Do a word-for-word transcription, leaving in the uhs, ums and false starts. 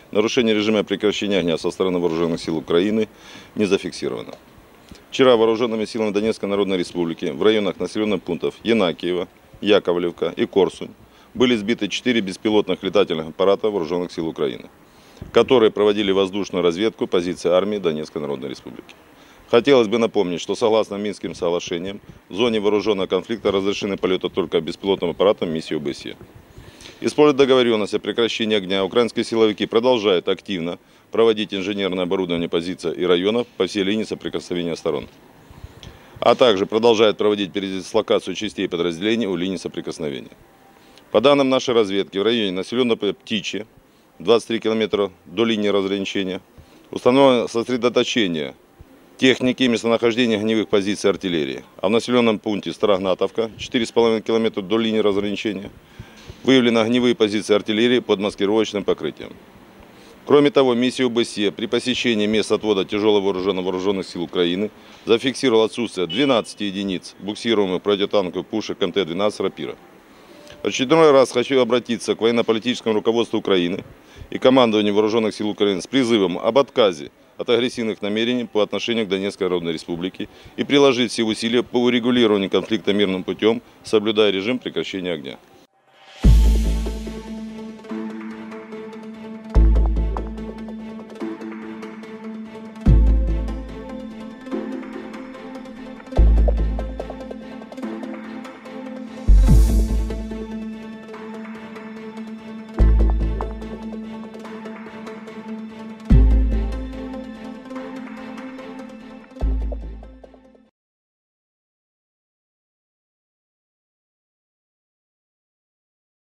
Нарушение режима прекращения огня со стороны вооруженных сил Украины не зафиксировано. Вчера вооруженными силами Донецкой Народной Республики в районах населенных пунктов Янакиево, Яковлевка и Корсунь были сбиты четыре беспилотных летательных аппарата вооруженных сил Украины, которые проводили воздушную разведку позиций армии Донецкой Народной Республики. Хотелось бы напомнить, что согласно Минским соглашениям в зоне вооруженного конфликта разрешены полеты только беспилотным аппаратом миссии О Бэ Се. Используя договоренность о прекращении огня, украинские силовики продолжают активно проводить инженерное оборудование позиций и районов по всей линии соприкосновения сторон, а также продолжают проводить передислокацию частей и подразделений у линии соприкосновения. По данным нашей разведки, в районе населенного Птичье, двадцать три километра до линии разграничения, установлено сосредоточение техники и местонахождения огневых позиций артиллерии, а в населенном пункте Старогнатовка, четыре с половиной километра до линии разграничения, выявлены огневые позиции артиллерии под маскировочным покрытием. Кроме того, миссия О Бэ Се при посещении мест отвода тяжелого вооруженных вооруженных сил Украины зафиксировала отсутствие двенадцати единиц буксируемых противотанковых пушек М Т двенадцать «Рапира». В очередной раз хочу обратиться к военно-политическому руководству Украины и командованию вооруженных сил Украины с призывом об отказе от агрессивных намерений по отношению к Донецкой Народной Республике и приложить все усилия по урегулированию конфликта мирным путем, соблюдая режим прекращения огня.